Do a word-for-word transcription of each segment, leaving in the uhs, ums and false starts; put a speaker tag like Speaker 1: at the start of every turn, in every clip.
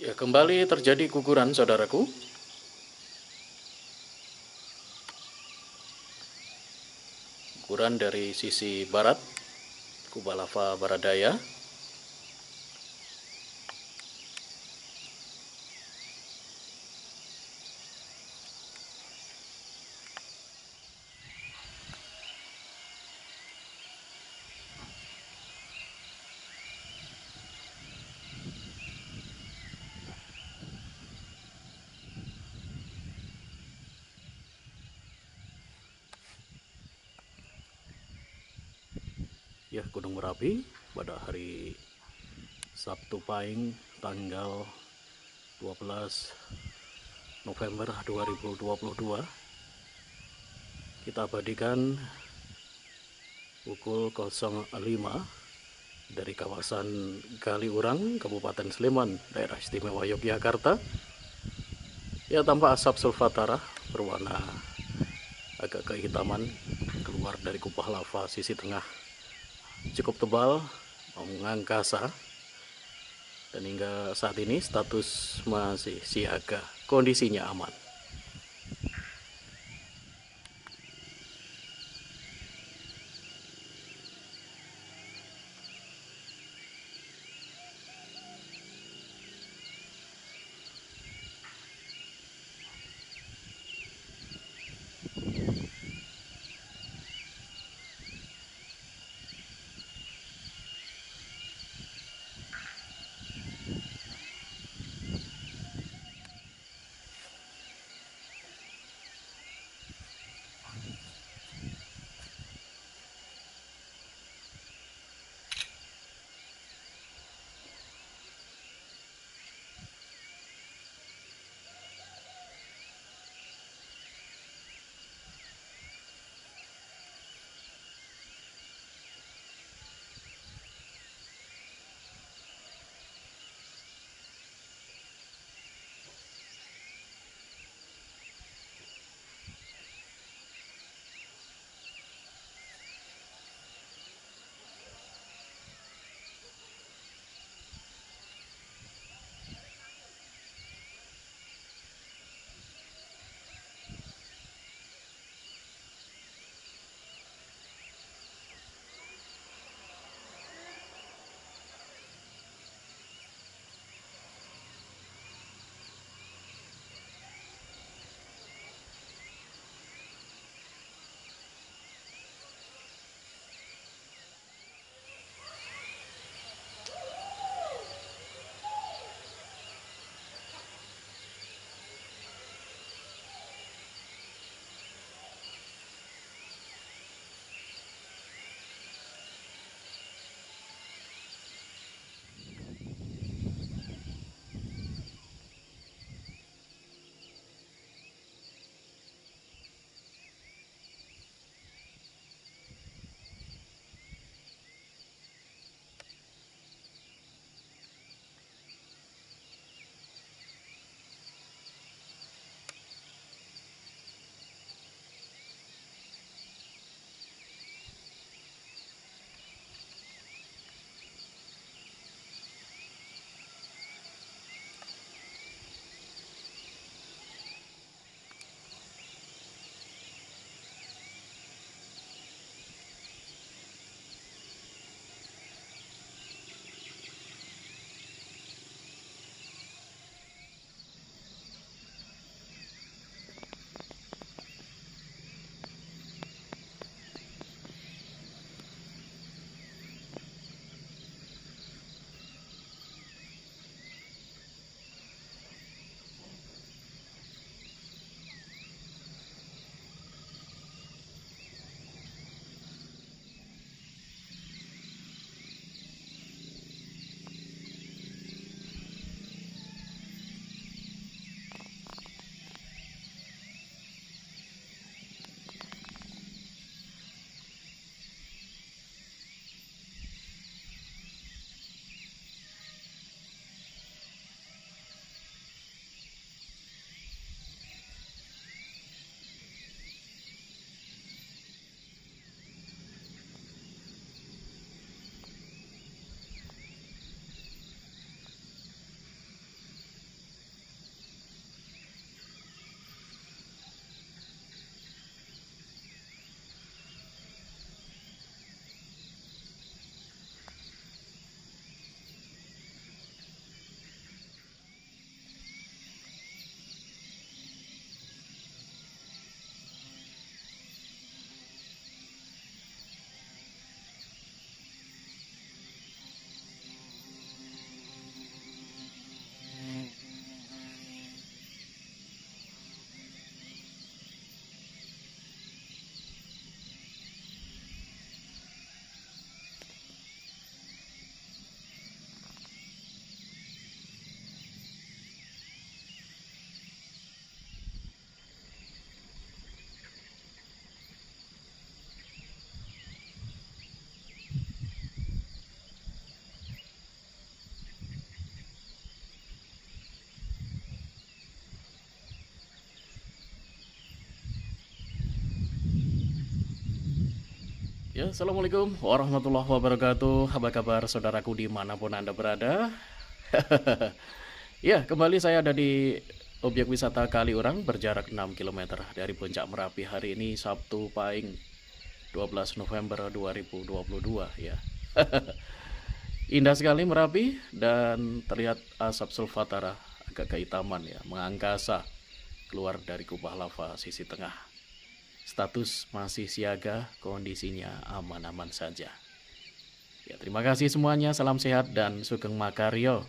Speaker 1: Ya, kembali terjadi guguran, saudaraku. Guguran dari sisi barat, kubah lava Baradaya. Ya, Gunung Merapi pada hari Sabtu Pahing tanggal dua belas November dua ribu dua puluh dua. Kita abadikan pukul nol lima dari kawasan Kaliurang, Kabupaten Sleman, Daerah Istimewa Yogyakarta. Ya, tanpa asap sulfatara berwarna agak kehitaman keluar dari kubah lava sisi tengah cukup tebal, mengangkasa, dan hingga saat ini status masih siaga, kondisinya aman. Ya, Assalamualaikum warahmatullahi wabarakatuh. Apa kabar saudaraku dimanapun Anda berada? Ya, kembali saya ada di objek wisata Kaliurang berjarak enam kilometer dari Puncak Merapi. Hari ini Sabtu Pahing dua belas November dua ribu dua puluh dua ya. Indah sekali Merapi dan terlihat asap sulfatara agak kehitaman ya, mengangkasa keluar dari kubah lava sisi tengah. Status masih siaga, kondisinya aman-aman saja. Ya, terima kasih semuanya, salam sehat dan sugeng makaryo.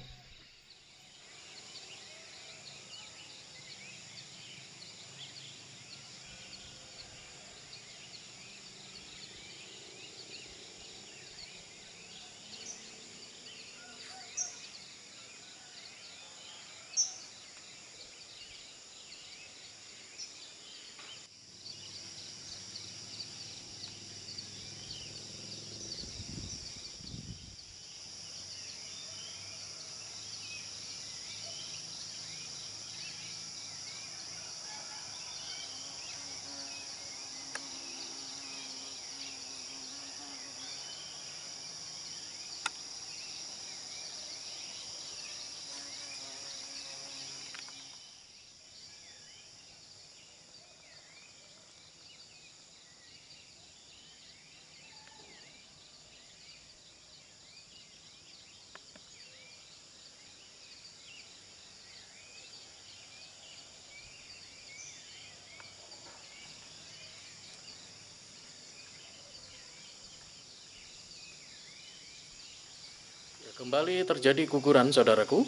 Speaker 1: Kembali terjadi guguran saudaraku.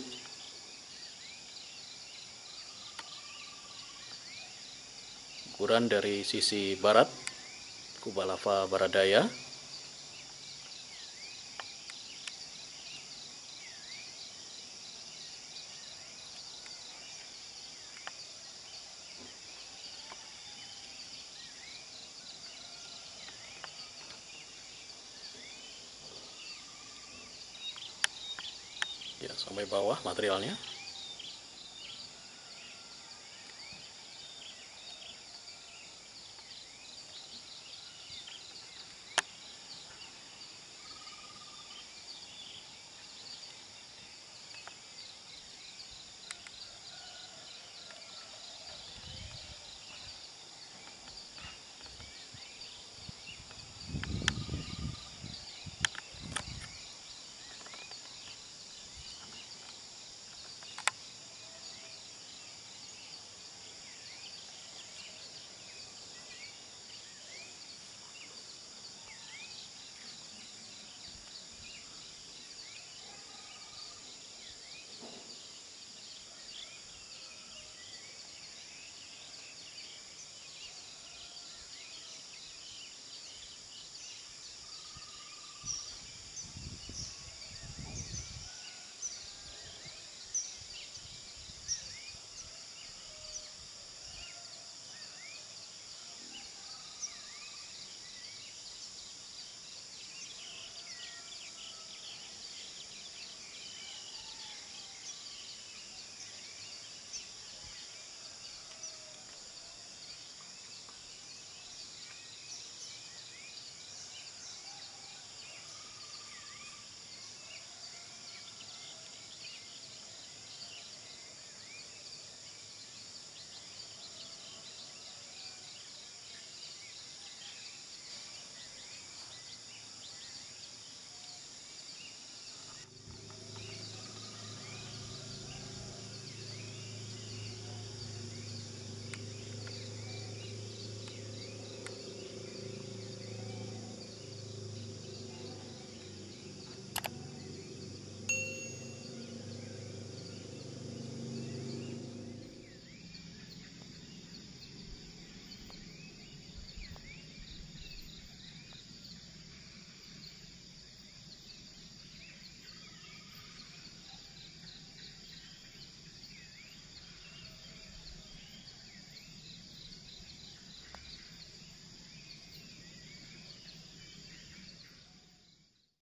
Speaker 1: Guguran dari sisi barat, kubah lava Baradaya. Ya, sampai bawah materialnya.